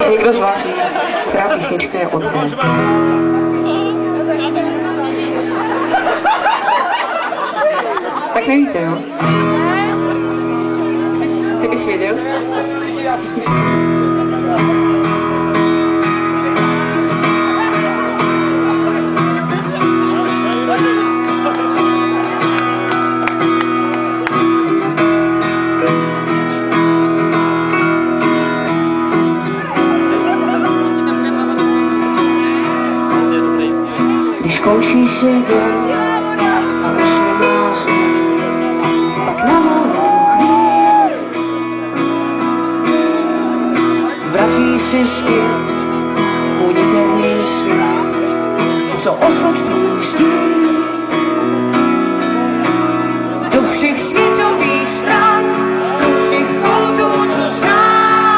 Někdo z vás ví, která písnička je od Benátky? Tak nevíte, jo? Ty bys věděl? Když končí se den a usměvá se, pak na malou chvíli vrací se zpět uniterný svět, co osoč tvůj stíní do všech světových stran, do všech koutů, co znám.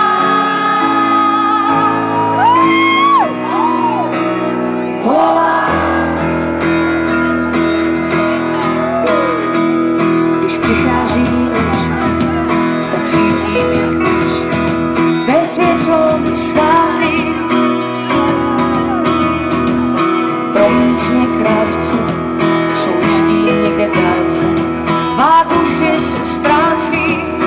Přichází noc, tak cítím, jak noc tvé světlo mi schází. Promítne krátce, jsou jistý někde dálce, tvá duše se ztrácí.